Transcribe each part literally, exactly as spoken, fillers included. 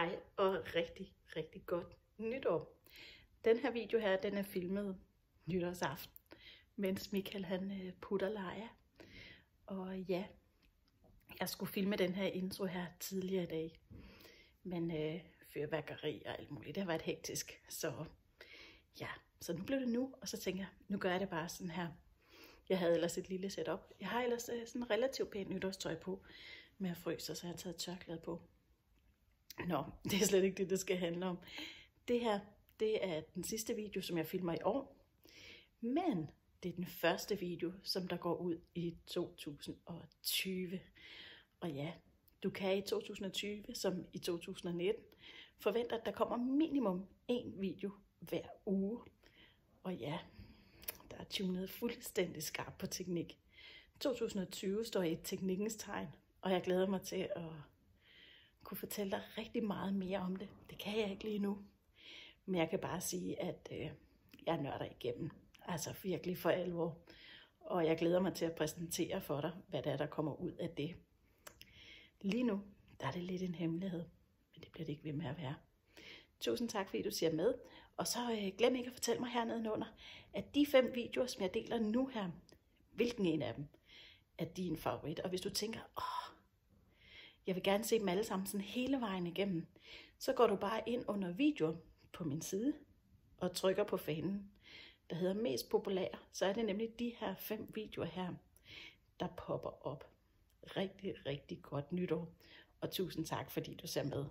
Hej og rigtig, rigtig godt nytår. Den her video her, den er filmet nytårsaften, mens Michael han putter lejer. Og ja, jeg skulle filme den her intro her tidligere i dag, men øh, fyrværkeri og alt muligt, det har været hektisk. Så ja, så nu blev det nu, og så tænker jeg, nu gør jeg det bare sådan her. Jeg havde ellers et lille setup. Jeg har ellers sådan relativt pænt nytårstøj på, med at fryse, så jeg har taget tørklæde på. Nå, det er slet ikke det, det skal handle om. Det her, det er den sidste video, som jeg filmer i år. Men det er den første video, som der går ud i to tusind og tyve. Og ja, du kan i to tusind og tyve, som i to tusind og nitten, forvente, at der kommer minimum en video hver uge. Og ja, der er tunet fuldstændig skarpt på teknik. to tusind og tyve står i teknikkens tegn, og jeg glæder mig til at kunne fortælle dig rigtig meget mere om det. Det kan jeg ikke lige nu. Men jeg kan bare sige, at øh, jeg nørder igennem. Altså virkelig for alvor. Og jeg glæder mig til at præsentere for dig, hvad der er, der kommer ud af det. Lige nu, der er det lidt en hemmelighed. Men det bliver det ikke ved med at være. Tusind tak, fordi du ser med. Og så øh, glem ikke at fortælle mig hernede under, at de fem videoer, som jeg deler nu her, hvilken en af dem er din favorit. Og hvis du tænker, åh, jeg vil gerne se dem alle sammen sådan hele vejen igennem, så går du bare ind under videoer på min side og trykker på fanen, der hedder mest populær. Så er det nemlig de her fem videoer her, der popper op. Rigtig, rigtig godt nytår. Og tusind tak, fordi du ser med.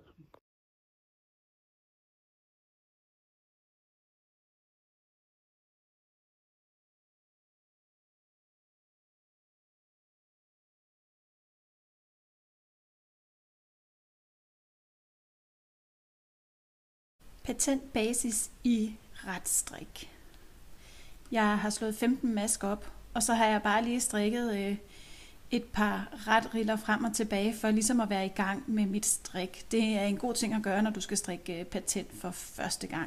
Patentbasis i retstrik. Jeg har slået femten masker op, og så har jeg bare lige strikket øh, et par retriller frem og tilbage, for ligesom at være i gang med mit strik. Det er en god ting at gøre, når du skal strikke øh, patent for første gang.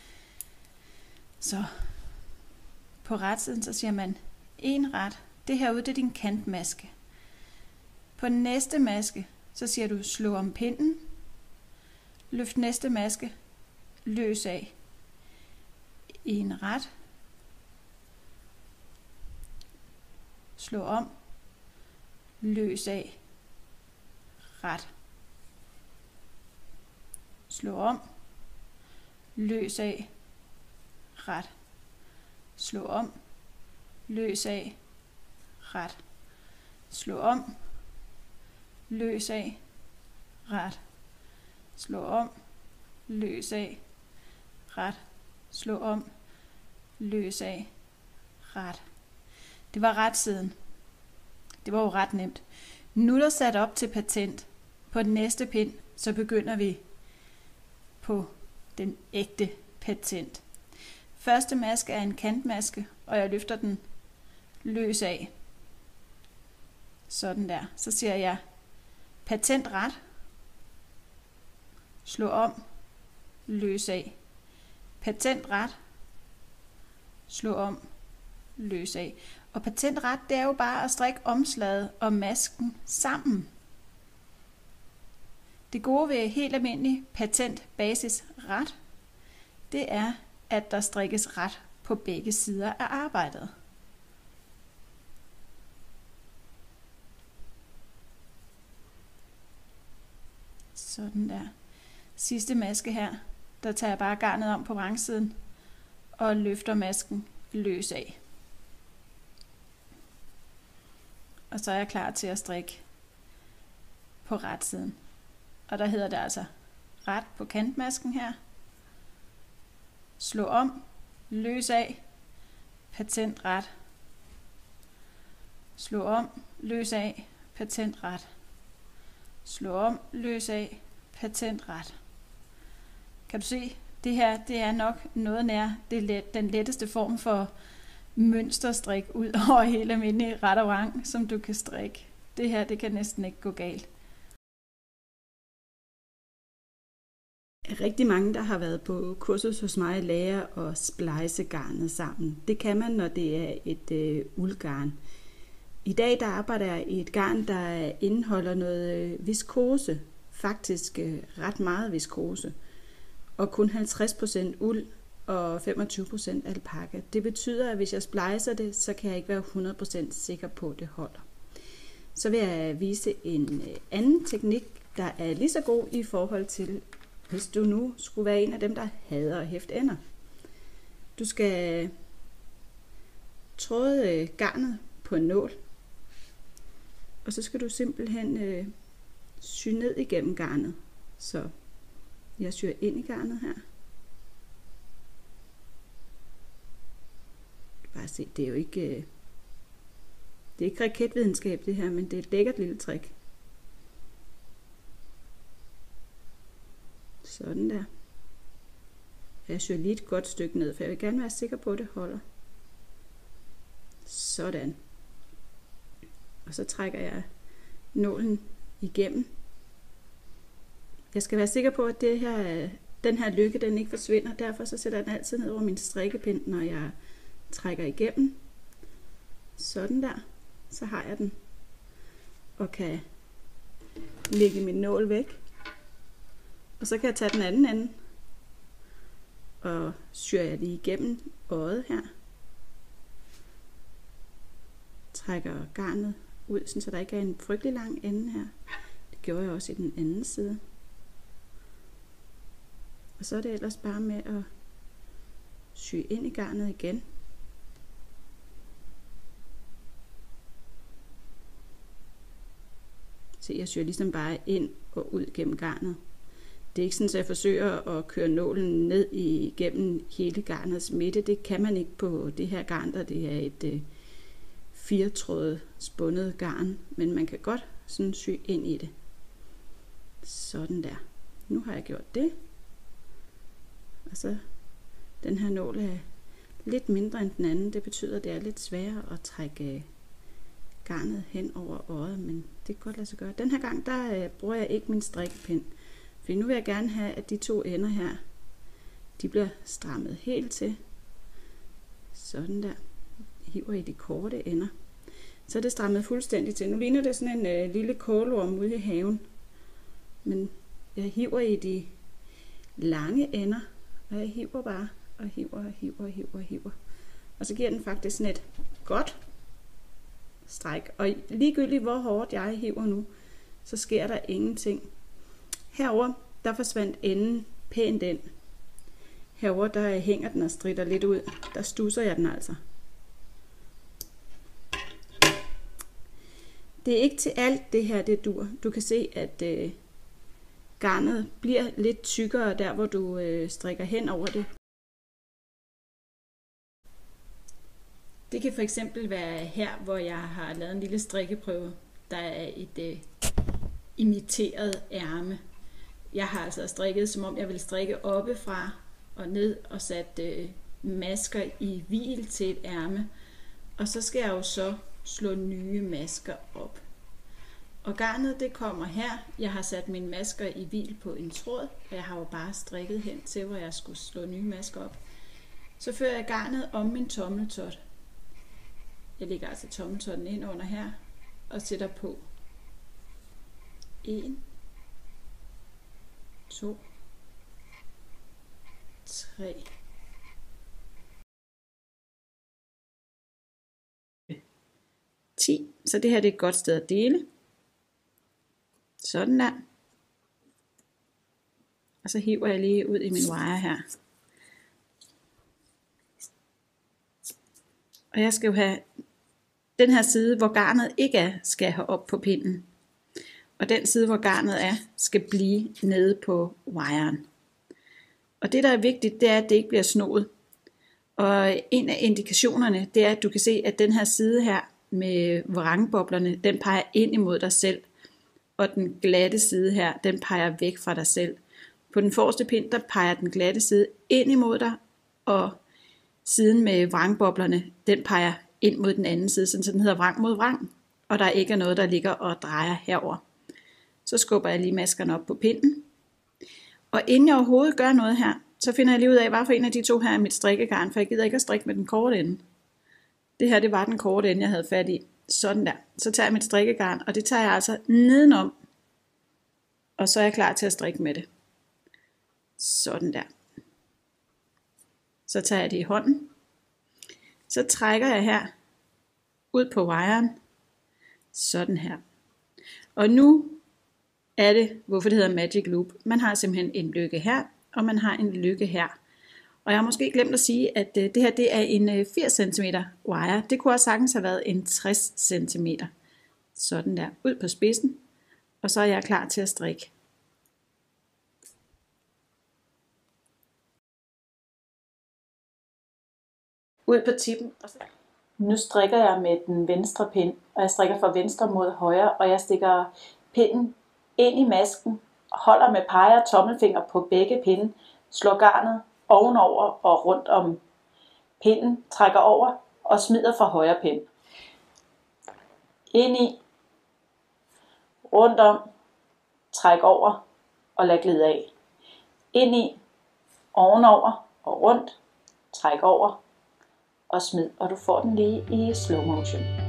Så på retsiden, så siger man en ret. Det herude, det er din kantmaske. På næste maske, så siger du slå om pinden. Løft næste maske. Løs af en ret, slå om, løs af ret, slå om, løs af ret, slå om, løs af ret, slå om, løs af ret, slå om, løs af ret, slå om, løs af, ret. Det var retsiden. Det var jo ret nemt. Nu er der sat op til patent. På den næste pind, så begynder vi på den ægte patent. Første maske er en kantmaske, og jeg løfter den løs af. Sådan der. Så siger jeg patent ret, slå om, løs af. Patent ret, slå om, løs af. Og patent ret, det er jo bare at strikke omslaget og masken sammen. Det gode ved helt almindelig patent basis ret, det er, at der strikkes ret på begge sider af arbejdet. Sådan der. Sidste maske her, der tager jeg bare garnet om på vrangsiden og løfter masken løs af. Og så er jeg klar til at strikke på retsiden. Og der hedder det altså ret på kantmasken her. Slå om, løs af, patent ret. Slå om, løs af, patent ret. Slå om, løs af, patent ret. Kan du se, det her det er nok noget nær det let, den letteste form for mønsterstrik ud over helt almindelig ret og vrang, som du kan strikke. Det her, det kan næsten ikke gå galt. Rigtig mange, der har været på kursus hos mig, lærer at splice garnet sammen. Det kan man, når det er et øh, uldgarn. I dag der arbejder jeg i et garn, der indeholder noget øh, viskose, faktisk øh, ret meget viskose, og kun halvtreds procent uld og femogtyve procent alpaka. Det betyder, at hvis jeg splicer det, så kan jeg ikke være hundrede procent sikker på, at det holder. Så vil jeg vise en anden teknik, der er lige så god i forhold til, hvis du nu skulle være en af dem, der hader at hæfte ender. Du skal tråde garnet på en nål, og så skal du simpelthen øh, sy ned igennem garnet. Så jeg syr ind i garnet her. Bare se, det er jo ikke, øh, det er ikke raketvidenskab det her, men det er et lækkert lille trick. Sådan der. Jeg syr lige et godt stykke ned, for jeg vil gerne være sikker på, at det holder. Sådan. Og så trækker jeg nålen igennem. Jeg skal være sikker på, at det her, den her lykke, den ikke forsvinder. Derfor så sætter jeg den altid ned over min strikkepind, når jeg trækker igennem. Sådan der. Så har jeg den. Og kan lægge min nål væk. Og så kan jeg tage den anden ende. Og syr jeg lige igennem øjet her. Trækker garnet ud, så der ikke er en frygtelig lang ende her. Det gjorde jeg også i den anden side. Og så er det ellers bare med at sy ind i garnet igen. Så jeg syr ligesom bare ind og ud gennem garnet. Det er ikke sådan, at jeg forsøger at køre nålen ned igennem hele garnets midte. Det kan man ikke på det her garn, der det er et øh, firetrådet spundet garn. Men man kan godt sådan sy ind i det. Sådan der. Nu har jeg gjort det. Og så den her nål er lidt mindre end den anden. Det betyder, at det er lidt sværere at trække garnet hen over øjet, men det kan godt lade sig gøre. Den her gang, der øh, bruger jeg ikke min strikkepind. For nu vil jeg gerne have, at de to ender her, de bliver strammet helt til. Sådan der. Hiver i de korte ender. Så er det strammet fuldstændig til. Nu ligner det sådan en øh, lille kålorm ude i haven. Men jeg hiver i de lange ender. Og jeg hiver bare, og hiver, og hiver, og hiver, og hiver. Og så giver den faktisk sådan et godt stræk. Og ligegyldigt hvor hårdt jeg hiver nu, så sker der ingenting. Herover der forsvandt enden pænt ind. Herover der hænger den og stritter lidt ud. Der stusser jeg den altså. Det er ikke til alt det her, det dur. Du kan se, at øh, garnet bliver lidt tykkere der, hvor du øh, strikker hen over det. Det kan for eksempel være her, hvor jeg har lavet en lille strikkeprøve. Der er et øh, imiteret ærme. Jeg har altså strikket, som om jeg vil strikke oppefra og ned og sat øh, masker i hvil til et ærme. Og så skal jeg jo så slå nye masker op. Og garnet det kommer her. Jeg har sat mine masker i hvil på en tråd, og jeg har jo bare strikket hen til, hvor jeg skulle slå nye masker op. Så fører jeg garnet om min tommeltot. Jeg lægger altså tommeltotten ind under her og sætter på. en, to, tre, ti. Så det her det er et godt sted at dele. Sådan der. Og så hiver jeg lige ud i min wire her. Og jeg skal jo have den her side, hvor garnet ikke er, skal have op på pinden. Og den side, hvor garnet er, skal blive nede på wiren. Og det, der er vigtigt, det er, at det ikke bliver snoet. Og en af indikationerne, det er, at du kan se, at den her side her med vrangboblerne, den peger ind imod dig selv. Og den glatte side her, den peger væk fra dig selv. På den forreste pind, der peger den glatte side ind imod dig, og siden med vrangboblerne, den peger ind mod den anden side, så den hedder vrang mod vrang, og der ikke er noget, der ligger og drejer herover. Så skubber jeg lige maskerne op på pinden. Og inden jeg overhovedet gør noget her, så finder jeg lige ud af, hvad for en af de to her er mit strikkegarn, for jeg gider ikke at strikke med den korte ende. Det her, det var den korte ende, jeg havde fat i. Sådan der. Så tager jeg mit strikkegarn, og det tager jeg altså nedenom. Og og så er jeg klar til at strikke med det. Sådan der. Så tager jeg det i hånden. Så trækker jeg her ud på wiren. Sådan her. Og nu er det, hvorfor det hedder Magic Loop. Man har simpelthen en lykke her, og man har en lykke her. Og jeg har måske glemt at sige, at det her det er en firs centimeter wire. Det kunne også sagtens have været en tres centimeter. Sådan der. Ud på spidsen. Og så er jeg klar til at strikke. Ud på tippen. Nu strikker jeg med den venstre pind, og jeg strikker fra venstre mod højre, og jeg stikker pinden ind i masken, holder med peger og tommelfinger på begge pinde, slår garnet ovenover og rundt om pinden, trækker over og smider fra højre pind. Ind i, rundt om, træk over og lad glide af. Ind i, ovenover og rundt, træk over og smid, og du får den lige i slow motion.